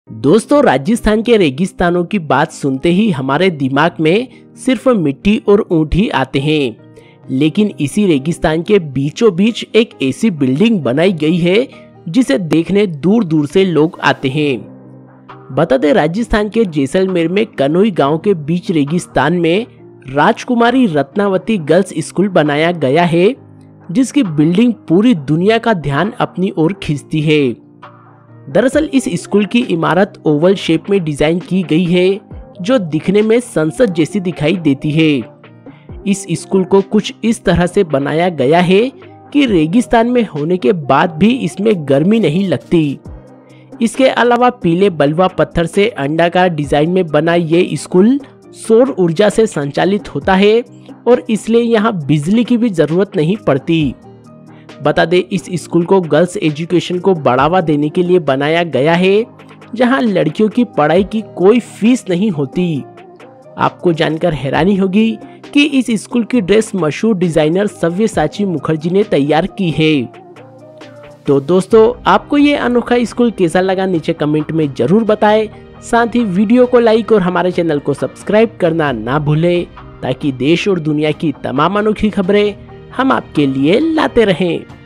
दोस्तों, राजस्थान के रेगिस्तानों की बात सुनते ही हमारे दिमाग में सिर्फ मिट्टी और ऊंट ही आते हैं। लेकिन इसी रेगिस्तान के बीचों बीच एक ऐसी बिल्डिंग बनाई गई है जिसे देखने दूर दूर से लोग आते हैं। बता दें, राजस्थान के जैसलमेर में कनोई गांव के बीच रेगिस्तान में राजकुमारी रत्नावती गर्ल्स स्कूल बनाया गया है, जिसकी बिल्डिंग पूरी दुनिया का ध्यान अपनी ओर खींचती है। दरअसल इस स्कूल की इमारत ओवल शेप में डिजाइन की गई है, जो दिखने में संसद जैसी दिखाई देती है। इस स्कूल को कुछ इस तरह से बनाया गया है कि रेगिस्तान में होने के बाद भी इसमें गर्मी नहीं लगती। इसके अलावा पीले बलुआ पत्थर से अंडाकार डिजाइन में बना ये स्कूल सौर ऊर्जा से संचालित होता है और इसलिए यहाँ बिजली की भी जरूरत नहीं पड़ती। बता दें, इस स्कूल को गर्ल्स एजुकेशन को बढ़ावा देने के लिए बनाया गया है, जहां लड़कियों की पढ़ाई की कोई फीस नहीं होती। आपको जानकर हैरानी होगी कि इस स्कूल की ड्रेस मशहूर डिजाइनर सव्यसाची मुखर्जी ने तैयार की है। तो दोस्तों, आपको ये अनोखा स्कूल कैसा लगा नीचे कमेंट में जरूर बताएं। साथ ही वीडियो को लाइक और हमारे चैनल को सब्सक्राइब करना ना भूलें, ताकि देश और दुनिया की तमाम अनोखी खबरें हम आपके लिए लाते रहें।